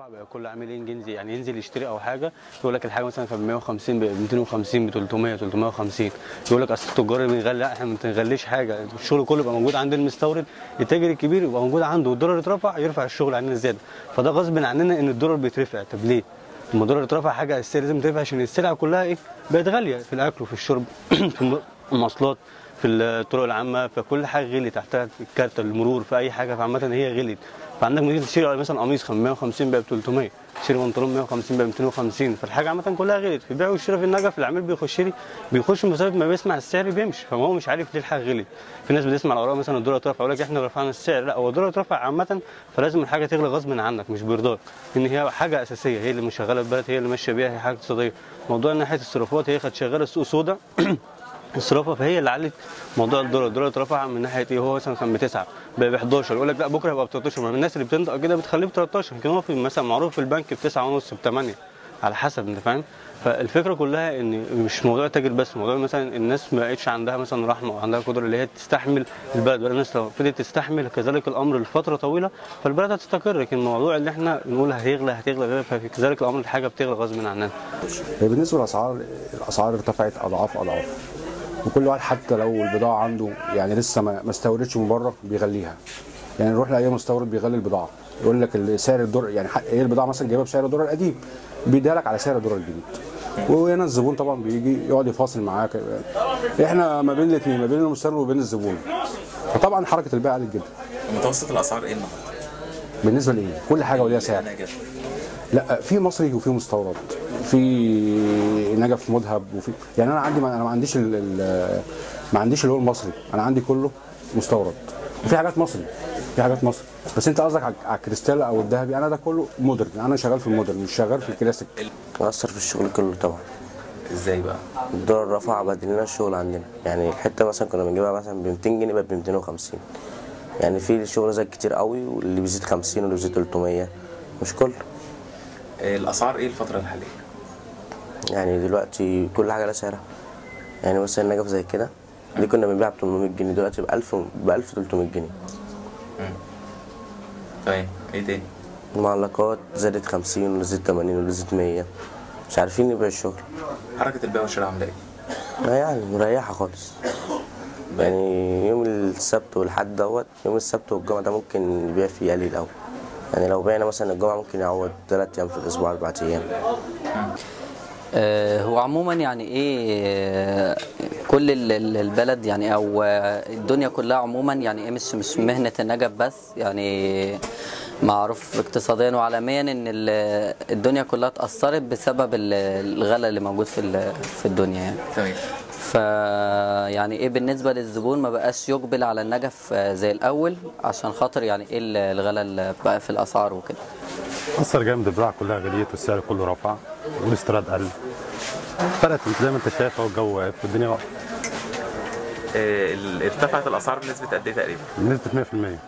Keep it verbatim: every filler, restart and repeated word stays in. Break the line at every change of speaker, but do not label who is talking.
بسرعه، بقى كل عامل ينزل يعني ينزل يشتري او حاجه يقول لك الحاجه مثلا كانت ب مية وخمسين ب ميتين وخمسين ب تلتمية تلتمية وخمسين، يقول لك اصل التجار بنغلي. لا، احنا ما بنغليش حاجه، الشغل كله يبقى موجود عند المستورد، التاجر الكبير يبقى موجود عنده، والدولار يترفع يرفع الشغل عننا زياده، فده غصب عننا ان الدولار بيترفع. طب ليه؟ لما الدولار يترفع حاجه اساسيه لازم ترفع، عشان السلع كلها ايه؟ بقت غاليه في الاكل وفي الشرب في المواصلات في الطرق العامه، فكل حاجه غلي تحتها، الكارت المرور في اي حاجه، فعامه هي غليت. فعندك ممكن تشتري مثلا قميص مية وخمسين بقى ب تلتمية، تشتري بنطلون مية وخمسين بقى ب ميتين وخمسين، فالحاجه عامه كلها غلت. في البيع والشراء في النجف العميل بيخش لي بيخش مسافه ما بيسمع السعر بيمشي، فهو مش عارف ليه الحاجه غلت. في ناس بتسمع الاوراق مثلا الدولار اترفع يقول لك احنا رفعنا السعر، لا، هو الدولار اترفع عامه، فلازم الحاجه تغلى غصب عنك مش بيرضاك، ان هي حاجه اساسيه، هي اللي مشغله البلد، هي اللي ماشيه بيها، هي حاجه اقتصاديه. موضوع ناحيه الصرافات هي كانت شغاله السوق سودا الصرافه، فهي اللي علت موضوع الدولار. الدولار اترفع من ناحيه ايه؟ هو مثلا كان ب تسعة بقى ب حداشر، يقول لك لا بكره هيبقى ب تلتاشر، ما الناس اللي بتنطق كده بتخليه ب تلتاشر، يمكن هو في مثلا معروف في البنك ب تسعة ونص ب تمانية على حسب، انت فاهم. فالفكره كلها ان مش موضوع تاجر بس، موضوع مثلا الناس ما بقتش عندها مثلا رحمه وعندها قدره اللي هي تستحمل البلد، بقى الناس لو فضلت تستحمل كذلك الامر لفتره طويله فالبلد هتستقر. لكن الموضوع اللي احنا نقول هيغلى هتغلى ففي كذلك الامر الحاجه بتغلى غصب عننا.
بالنسبه للاسعار، الاسعار ارتفعت اضعاف اضعاف، وكل واحد حتى لو البضاعه عنده يعني لسه ما استوردتش من بره بيغليها. يعني نروح لاي مستورد بيغلي البضاعه، يقول لك سعر الدولار، يعني ايه البضاعه مثلا جايبها بسعر الدولار القديم بيديها لك على سعر الدولار الجديد، وهنا الزبون طبعا بيجي يقعد يفاصل معاك. احنا ما بين الاثنين، ما بين المستورد وبين الزبون، فطبعا حركه البيع قلت جدا.
متوسط الاسعار ايه النهارده؟
بالنسبه لايه؟ كل حاجه وليها سعر. لا، في مصري وفي مستورد، في نجف مذهب، وفي يعني انا عندي، انا ما عنديش ال ال ما عنديش اللي هو المصري، انا عندي كله مستورد. وفي حاجات مصري، في حاجات مصري، بس انت قصدك على الكريستال او الذهبي، انا ده كله مودرن، انا شغال في المودرن مش شغال في الكلاسيك.
اثر في الشغل كله طبعا.
ازاي بقى؟
الدولار رفع بدل لنا الشغل عندنا، يعني الحته مثلا كنا بنجيبها مثلا ب ميتين جنيه بقت ب ميتين وخمسين، يعني في شغل زاد كتير قوي، واللي بيزيد خمسين واللي بيزيد تلتمية، مش كله.
الاسعار ايه الفتره الحاليه؟
يعني دلوقتي كل حاجه لها سعرها، يعني مثلا النجف زي كده دي كنا بنبيعها ب تمنمية جنيه، دلوقتي ب ألف ب ألف وتلتمية جنيه.
امم طيب ايه تاني؟
المعلقات زادت خمسين واللي زادت تمانين واللي زادت مية، مش عارفين نبيع الشغل.
حركه البيع والشراء عامله ايه؟
لا يعني مريحه خالص، يعني يوم السبت والحد دوت، يوم السبت والجمعه ده ممكن البيع فيه قليل قوي، يعني لو بعنا مثلا الجمعه ممكن يعوض ثلاث ايام في الاسبوع، اربع ايام.
آه هو عموما يعني ايه، آه كل البلد يعني او الدنيا كلها عموما يعني ايه، مش مش مهنه النجف بس، يعني معروف اقتصاديا وعالميا ان الدنيا كلها اتاثرت بسبب الغلاء اللي موجود في في الدنيا يعني.
تمام.
ف يعني ايه بالنسبه للزبون ما بقاش يقبل على النجف زي الاول، عشان خاطر يعني ايه الغلاء اللي بقى في الاسعار وكده.
اثر جامد، البضاعه كلها غليت والسعر كله رفع والاستيراد قل، فرقت زي ما انت شايف، اهو الجو واقف والدنيا واقفه.
اه ارتفعت الاسعار بنسبه قد ايه تقريبا؟
بنسبه مية في المية.